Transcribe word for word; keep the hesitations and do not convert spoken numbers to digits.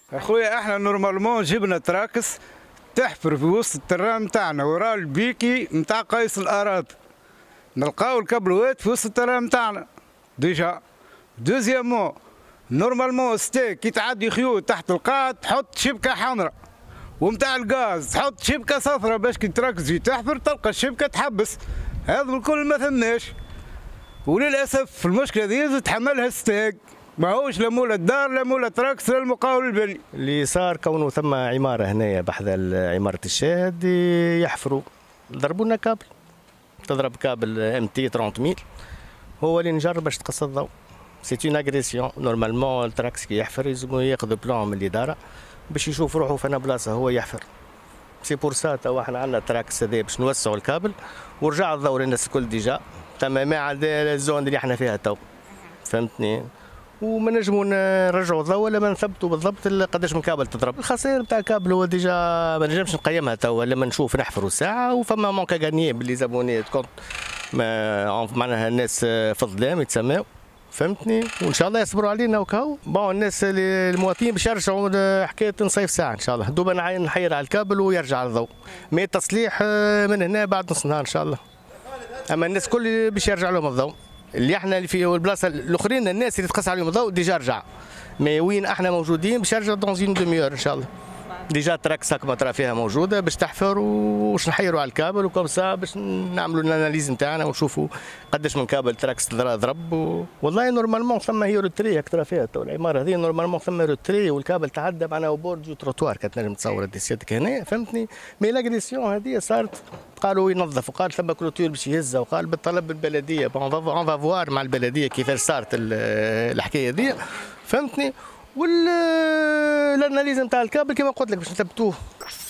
اخويا احنا نورمالمون جبنا تراكس تحفر في وسط الترام نتاعنا ورا البيكي نتاع قيس الاراضي، نلقاو الكابلوات في وسط الترام نتاعنا ديجا. دوزيامون نورمالمون ستيك كي تعدي خيوط تحت القاع تحط شبكه حمراء، ومتاع الغاز تحط شبكه صفراء باش كي تراكس تجي تحفر تلقى الشبكه تحبس. هذا الكل ما ثماش، وللاسف المشكله دي تحملها ستيك، ماهوش لا مولا الدار لا مولا تراكس لا المقاول البني. اللي صار كونه ثم عماره هنايا بحذا عماره الشاهد يحفروا ضربوا لنا كابل، تضرب كابل ام تي ثلاثين ميل هو اللي نجرب باش تقص الضوء. سي اون اغريسيون. نورمالمون التراكس كي يحفر يلزمو ياخذ بلان من الاداره باش يشوف روحه فانا بلاصه هو يحفر. سي بور سا توا احنا عندنا التراكس هذا باش نوسعوا الكابل ورجع الضوء للناس الكل ديجا تمام مع الزون اللي احنا فيها تو، فهمتني؟ وما نجموا نرجعوا الضوء ولا ما نثبتوا بالضبط قداش من كابل تضرب. الخسائر نتاع الكابل هو ديجا ما نجمش نقيمها توا لما نشوف نحفروا ساعه وفما مونكا غانيي باللي زابوني كونت معناها الناس في الظلام يتسماو، فهمتني؟ وان شاء الله يصبروا علينا وكاو. بون الناس المواطنين باش يرجعوا حكايه نصيف ساعه ان شاء الله، دوبا نحير على الكابل ويرجع الضوء. مي التصليح من هنا بعد نص نهار ان شاء الله. اما الناس الكل باش يرجع لهم الضوء. اللي احنا اللي في البلاصه الاخرين الناس اللي تقص عليهم الضوء ديجا رجع. مي وين احنا موجودين باش يرجع دون اون دومي اور ان شاء الله. ديجا تراكس كما ترى فيها موجوده باش تحفر وش نحيروا على الكابل وكم سا باش نعملوا الاناليز نتاعنا ونشوفوا قداش من كابل تراكس ضرب و... والله نورمالمون ثم هي روتري ترى فيها تو العماره هذه نورمالمون ثم روتري والكابل تعدى معناها بورد تروتوار كانت نجم تصور دي سيادتك هنا، فهمتني؟ مي لاغريسيون هذه صارت قالوا ينظف وقال ثم كلوتور باش يهزها وقال بالطلب البلديه اون فافوار مع البلديه كيفاش صارت الحكايه هذه، فهمتني؟ والاناليز نتاع الكابل كما قلت لك باش نثبتوه.